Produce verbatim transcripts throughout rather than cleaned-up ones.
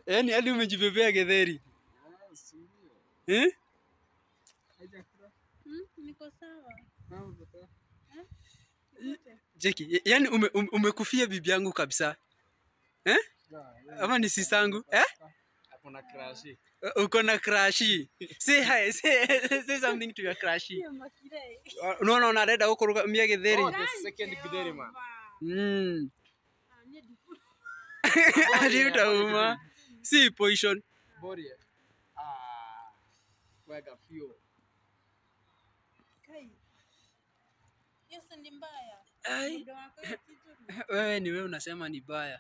Yaani hadi umejibebea getheri. Eh? Hmm, niko sawa. Jeki, yaani ume, umekufia bibi yangu kabisa. Eh? Ama ni sisangu? Eh? Ako na Crushy. Uko na Crushy. Say hi, say, say something to your Crushy. No, no, na reda gukuruga mia githeri. Oh, the second githeri man. Mm. Adi utauma. Si position. Body. Ah. Wega fio. Kai. Yesu ni mbaya. Ai. Wewe ni wewe unasema ni baya.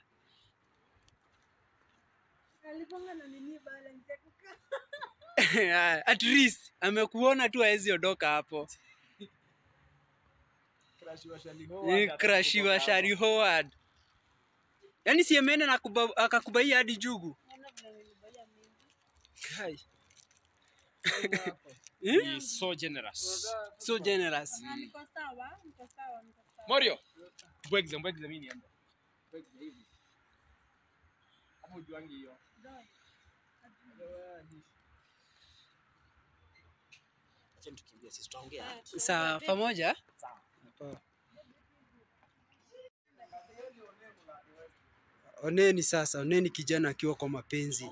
Alipanga na nini bala nitakuka. At least amekuona tu haezi ondoka hapo. Crushy wa Shirley. Ni Crushy wa Shirley Howard. Yaani si ameenda na akakubaia hadi jugu. Kai. He is so generous. So generous. Niko sawa, niko sawa, niko sawa. Mario. Bwegze, bwegze mimi nienda. Bwegze hivi. Hapo juangi hiyo. Acha tukimbie sisi tutaongea. Sawa pamoja? Sawa. Oneni sasa, oneni kijana akiwa kwa mapenzi.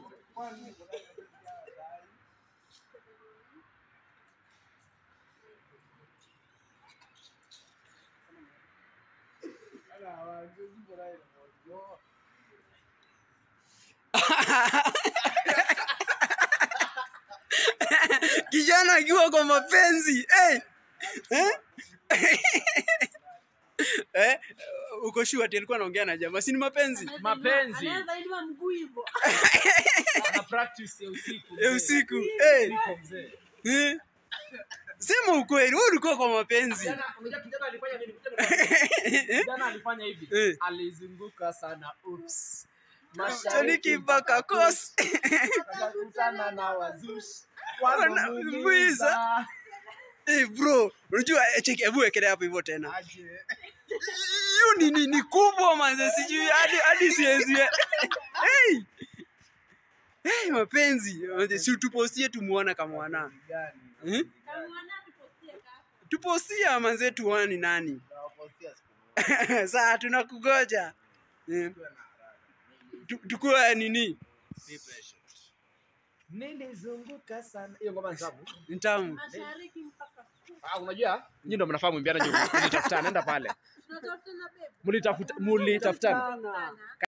Kijana akiwa kwa mapenzi. Eh? Eh? Eh? Uko sure ati alikuwa anaongea na jamaa? Si ni mapenzi? Mapenzi. Anaanza inua mguu hivyo. Ana practice ya usiku. Eh, usiku. Eh. Mzee. Eh? Sema ukweli, wewe ulikuwa kwa mapenzi. Unajua kijana alifanya nini? Kijana alifanya hivi. Eh. Alizunguka sana. Oops. Mashariki mpaka Coast. Akakutana na wazushi. Wanamuiza. Eh bro, unajua cheki hebu wekelea hapo hivyo tena. Aje. Hiyo ni ni, ni kubwa manze sijui hadi hadi siwezi. Hey! Hey mapenzi, si tupostie tumuona Kamwana. Eh? Kamwana tupostie kaka. Tupostie manze tuone nani. Sasa tunakugoja. Eh. Tukua nini? Nilizunguka sana. Hiyo ngoma nitamu. Nitamu. Mashariki mpaka. Ah, unajua? Nyinyi ndio mnafahamu imbiana nyinyi. Mlitafutana, nenda pale. Tunatafuta na bebe. Mlitafuta, mlitafutana.